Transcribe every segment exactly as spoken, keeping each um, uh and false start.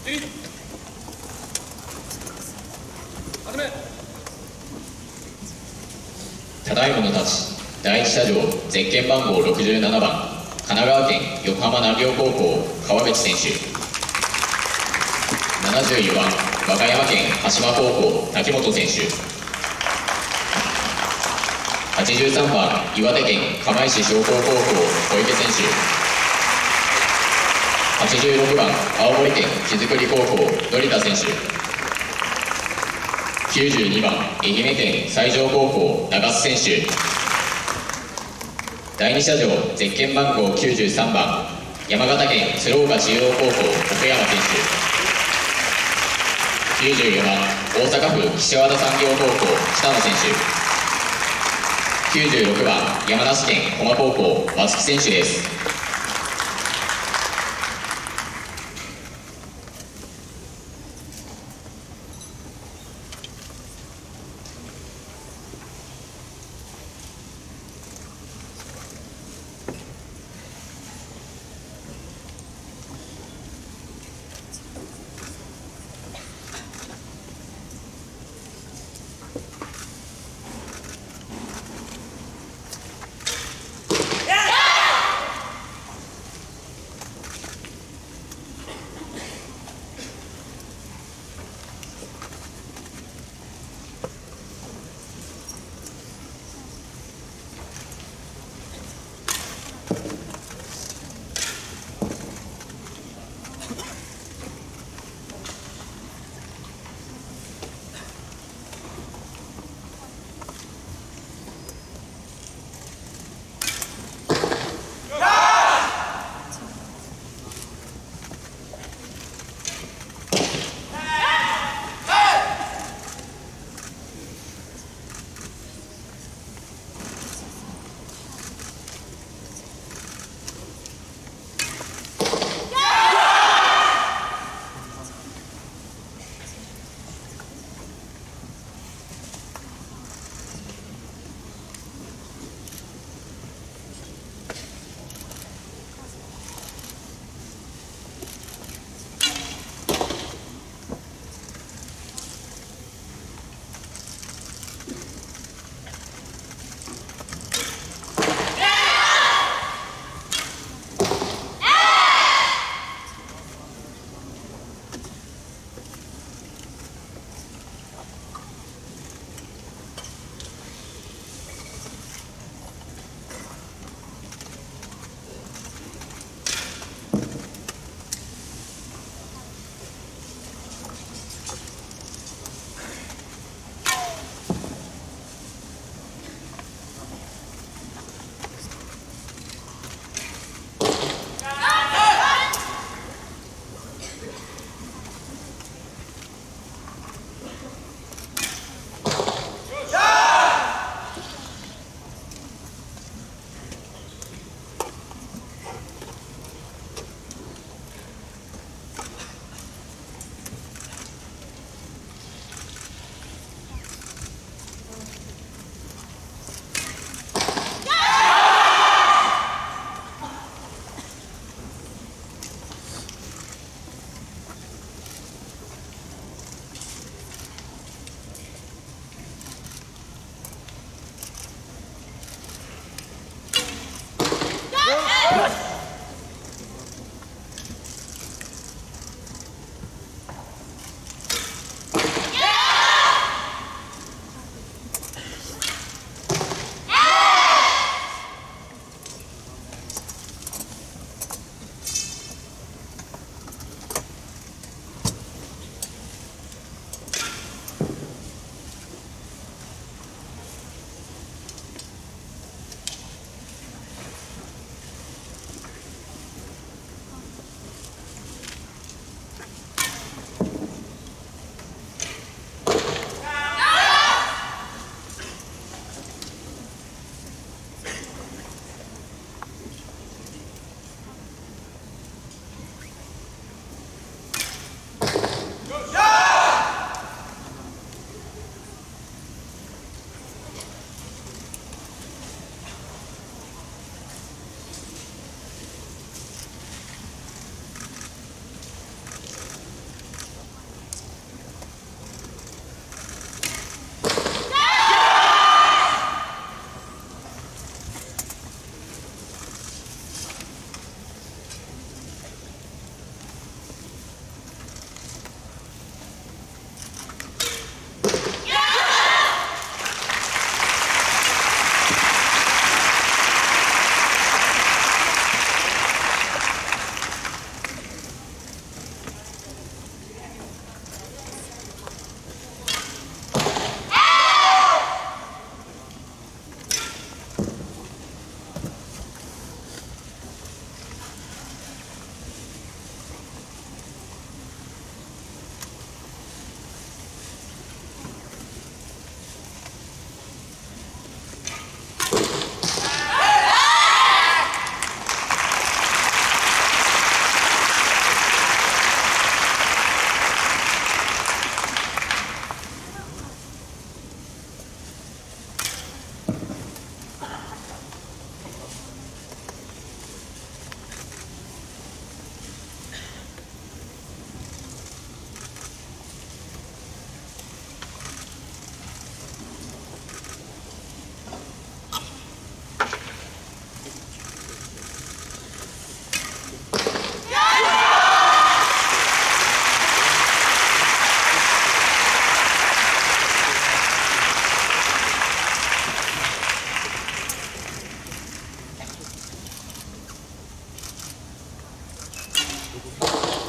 ただいまの太刀、だいいち車両、ゼッケン番号ろくじゅうななばん、神奈川県横浜南陵高校、川口選手。ななじゅうよんばん、和歌山県羽島高校、滝本選手。はちじゅうさんばん、岩手県釜石商工高校、小池選手。はちじゅうろくばん、青森県木造高校、乗田選手。きゅうじゅうにばん、愛媛県西条高校、長須選手。だいに車両、ゼッケン番号きゅうじゅうさんばん、山形県鶴岡中央高校、奥山選手。きゅうじゅうよんばん、大阪府岸和田産業高校、北野選手。きゅうじゅうろくばん、山梨県駒高校、松木選手です。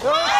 よし